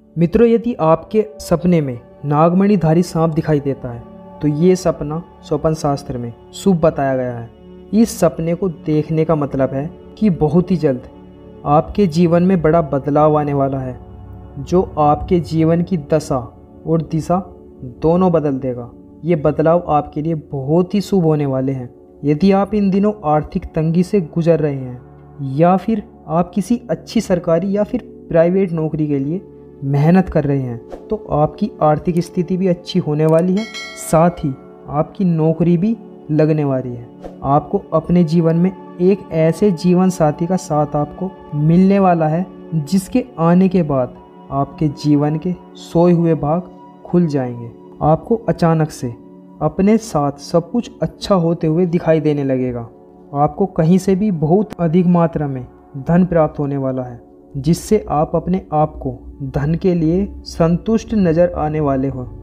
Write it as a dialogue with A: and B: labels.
A: मित्रों, यदि आपके सपने में नागमणिधारी सांप दिखाई देता है तो ये सपना स्वप्न शास्त्र में शुभ बताया गया है। इस सपने को देखने का मतलब है कि बहुत ही जल्द आपके जीवन में बड़ा बदलाव आने वाला है, जो आपके जीवन की दशा और दिशा दोनों बदल देगा। ये बदलाव आपके लिए बहुत ही शुभ होने वाले हैं। यदि आप इन दिनों आर्थिक तंगी से गुजर रहे हैं या फिर आप किसी अच्छी सरकारी या फिर प्राइवेट नौकरी के लिए मेहनत कर रहे हैं तो आपकी आर्थिक स्थिति भी अच्छी होने वाली है, साथ ही आपकी नौकरी भी लगने वाली है। आपको अपने जीवन में एक ऐसे जीवन साथी का साथ आपको मिलने वाला है जिसके आने के बाद आपके जीवन के सोए हुए भाग खुल जाएंगे। आपको अचानक से अपने साथ सब कुछ अच्छा होते हुए दिखाई देने लगेगा। आपको कहीं से भी बहुत अधिक मात्रा में धन प्राप्त होने वाला है, जिससे आप अपने आप को धन के लिए संतुष्ट नजर आने वाले हो।